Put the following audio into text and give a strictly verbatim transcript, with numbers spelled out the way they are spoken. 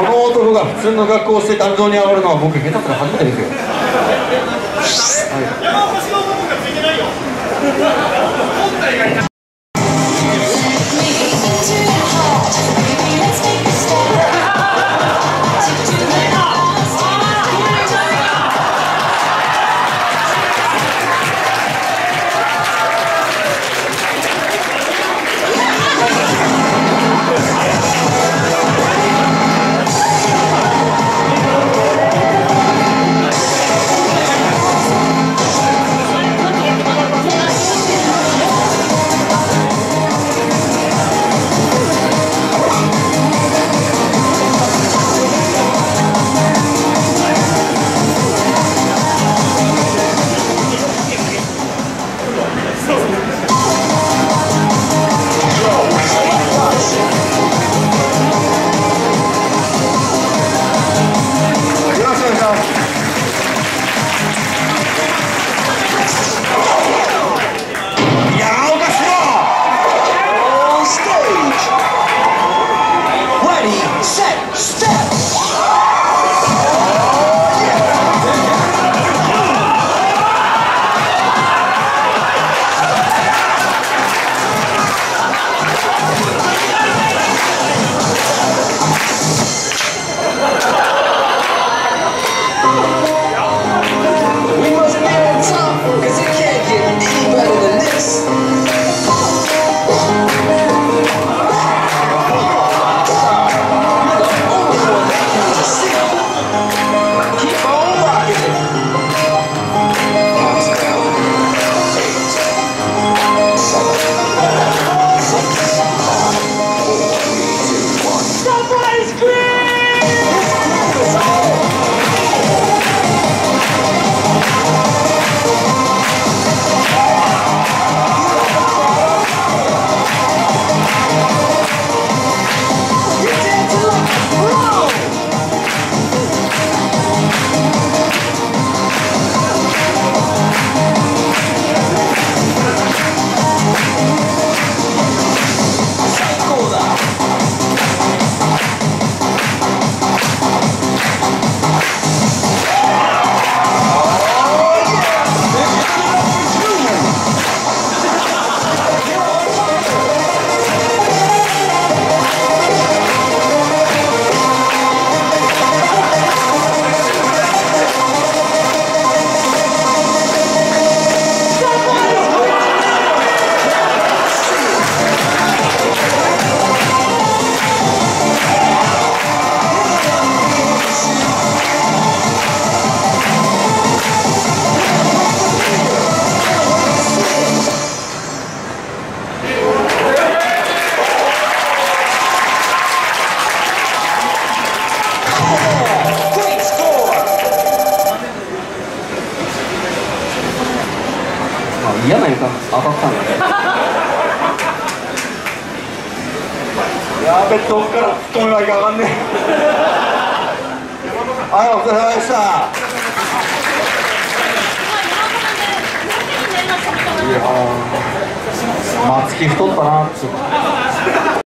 この男が普通の学校をして壇上に上がるのは僕下手すら初めてですよ。山岡市の部分がついてないよ。本体がいない。 嫌な予感当たったんだね。 やべ、どっから突っ込めばいいか分かんねえ。はい、お疲れ様でした。いやー、松木太ったな。